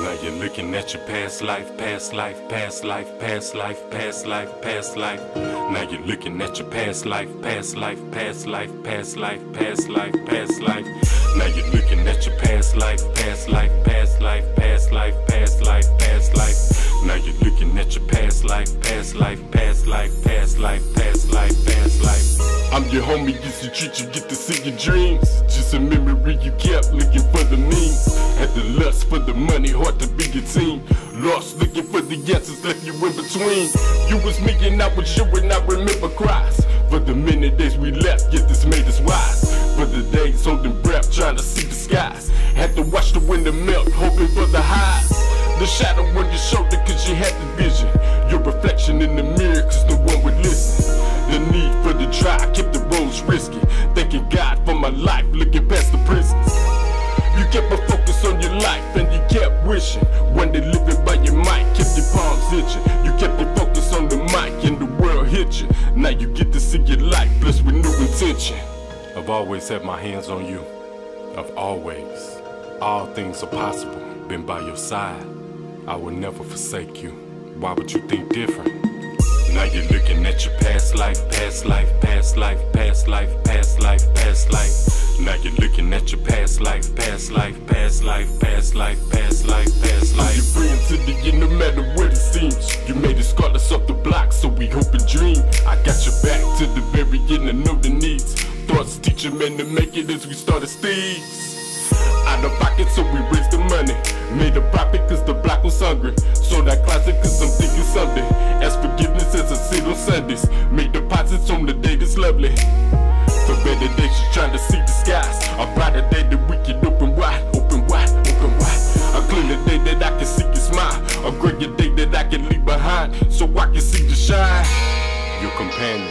Now you're looking at your past life, past life, past life, past life, past life, past life. Now you're looking at your past life, past life, past life, past life, past life, past life. Now you're looking at your past life, past life, past life, past life, past life, past life. Now you're looking at your past life, past life, past life, past life, past life, past life. I'm your homie, used to treat you, get to see your dreams. Just a memory you kept, looking for the means. Had the lust for the money, hard to be a team. Lost looking for the answers, left you in between. You was me and I was you, and I remember cries. For the many days we left, yet this made us wise. For the days holding breath, trying to see the skies. Had to watch the winter melt, hoping for the highs. The shadow on your shoulder cause you had the vision. Your reflection in the mirror cause no one would listen. The need for the drive kept the roads risky. Thanking God for my life, looking past the prisons. You kept a focus on your life and you kept wishing. One day living by your mic, kept your palms itching. You kept your focus on the mic and the world hit you. Now you get to see your life blessed with new intention. I've always had my hands on you. I've always. All things are possible. Been by your side. I will never forsake you. Why would you think different? Now you're looking at your past life, past life, past life, past life, past life, past life. Now you're looking at your past life, past life, past life, past life, past life, past life. You're free until the end, no matter what it seems. You made us scholars off the block, so we hope and dream. I got your back to the very end, I know the needs. Thoughts teach a man to make it as we started thieves. Out of pocket, so we raised the money. Made a profit cause the block was hungry. Sold that closet cause I'm thinking someday. Ask forgiveness as I sit on Sundays. Made deposits on the day that's lovely. For better days just trying to see the skies. A brighter day that we can open wide, open wide, open wide. A cleaner day that I can see your smile. A greater day that I can leave behind so I can see the shine. Your companion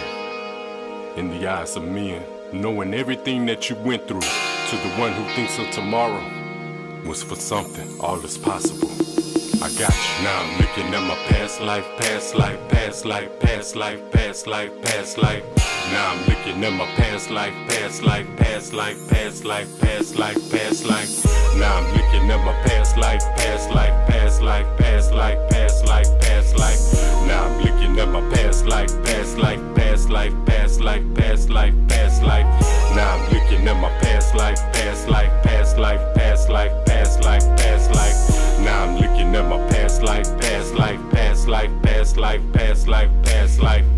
in the eyes of men. Knowing everything that you went through. To the one who thinks of tomorrow was for something, all is possible. I got you. Now I'm looking at my past life, past life, past life, past life, past life, past life. Now I'm looking at my past life, past life, past life, past life, past life, past life. Now I'm looking at my past life, past life, past life, past life, past life, past life. Now I'm looking at my past life, past life, past life, past life, past life, past life. Now I'm looking at my past life, past life, past life, past life, past life, past life. Now I'm looking at my past life, past life, past life, past life, past life, past life.